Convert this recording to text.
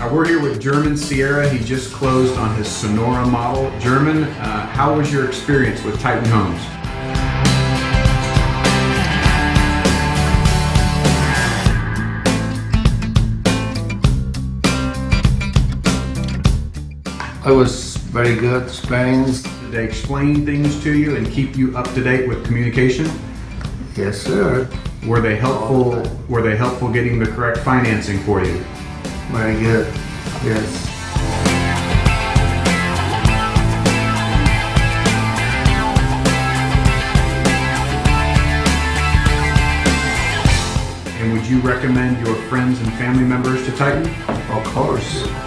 We're here with German Sierra. He just closed on his Sonora model. German, how was your experience with Titan Homes? It was very good experience. Did they explain things to you and keep you up to date with communication? Yes, sir. Were they helpful? Were they helpful getting the correct financing for you? Very good. Yes. And would you recommend your friends and family members to Titan? Of course.